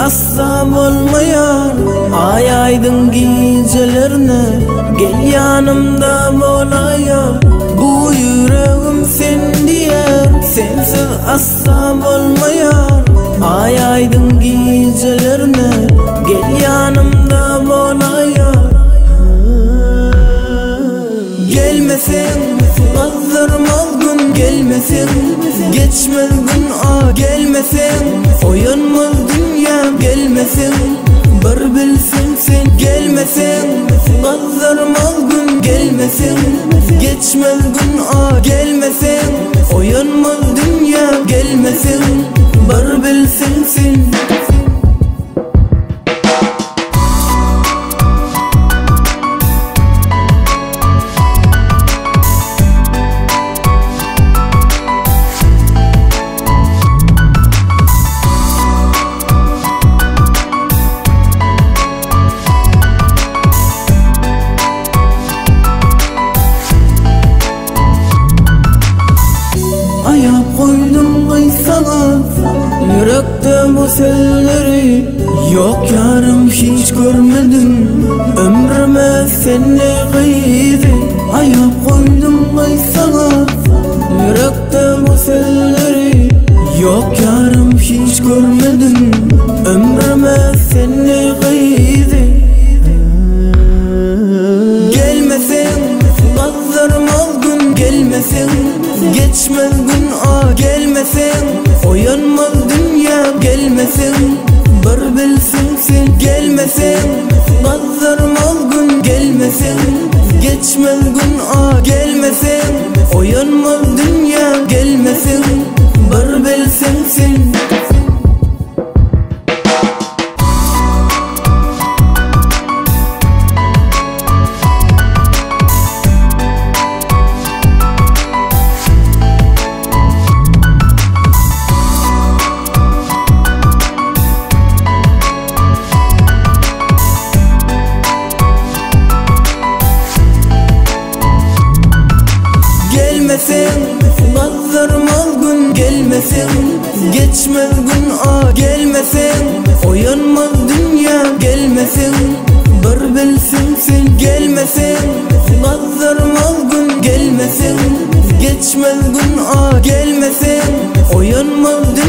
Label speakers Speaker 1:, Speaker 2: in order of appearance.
Speaker 1: asla olmayan ay aydın gecelerine gel yanımda bolaya. Bu yüreğim sen diye sensiz asla olmayan ay aydın gecelerine gel yanımda bolaya. Gelmesen kaldırmaz gün, gelmesen geçmez gün, gelmesen oyanmaz dünya, gelmesen bir bilsen sen, gelmesen kaldırmaz gün, gelmesen geçmez gün, gelmesen oyanmaz dünya, gelmesen bir bilsen sen. Ayap koydum kıysana yürekte bu selleri, yok yarım hiç görmedim ömrüme seni kıydı. Ayap koydum kıysana yürekte bu selleri, yok yarım hiç görmedim ömrüme seni kıydı. Gelmesen kaldırmaz gün, gelmesen geçmez gün, gelmesen oyanmaz dünya, gelmesen bir bilsen sen, gelmesen kaldırmaz gün, gelmesen geçmez gün, gelmesen oyanmaz dünya, gelmesen bir bilsen sen. Gelmesen kaldırmaz gün, gelmesen geçmez gün, gelmesen oyanmaz dünya, gelmesen bir bilsen sen, gelmesen kaldırmaz gün, gelmesen geçmez gün, gelmesen oyanmaz dünya.